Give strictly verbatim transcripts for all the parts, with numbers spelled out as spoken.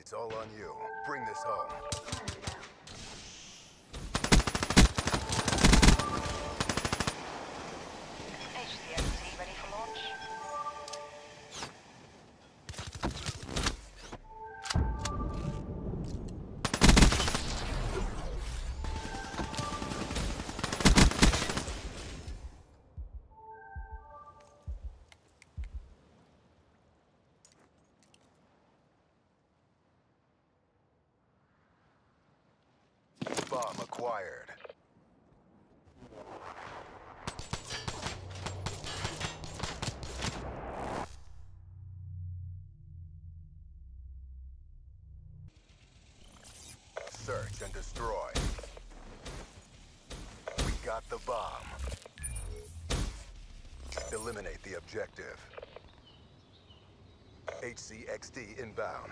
It's all on you. Bring this home. H C X T ready for launch. Bomb acquired. Search and destroy. We got the bomb. Eliminate the objective. H C X D inbound.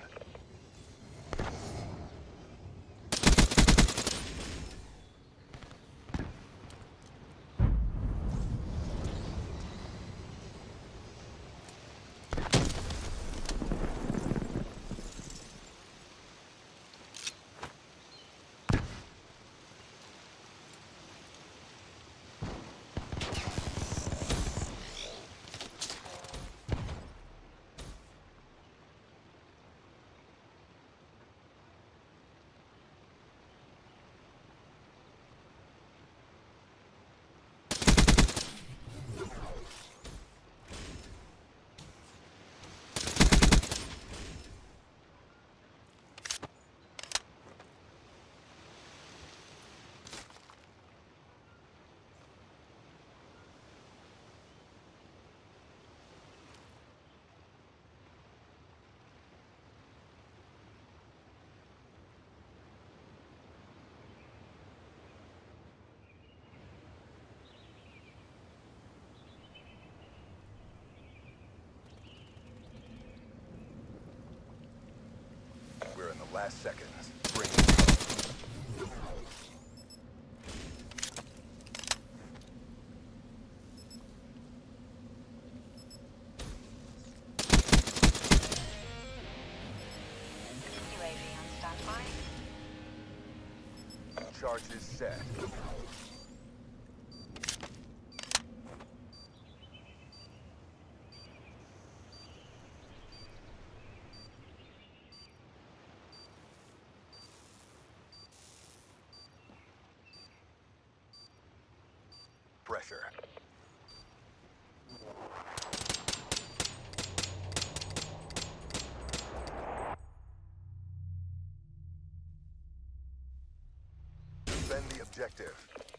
We're in the last seconds. Bring it home. U A V on standby. Charges set. Pressure. Defend the objective.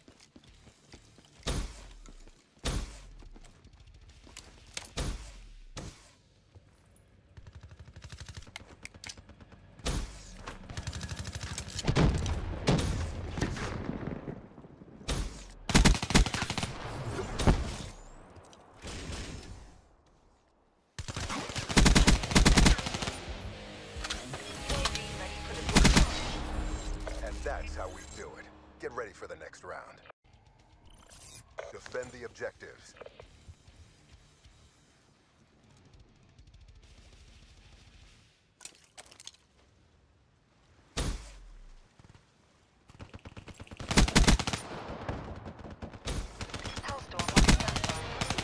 That's how we do it. Get ready for the next round. Defend the objectives. Hellstorm on standby.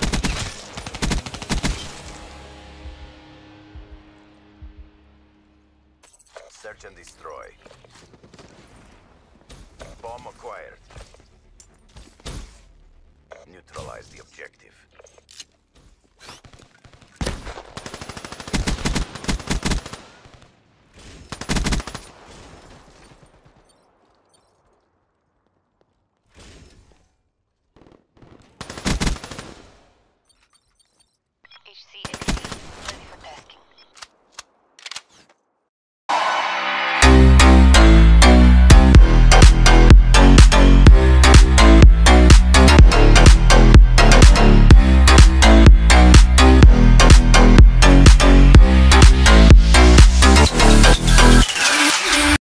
Search and destroy. Bomb acquired. Neutralize the objective.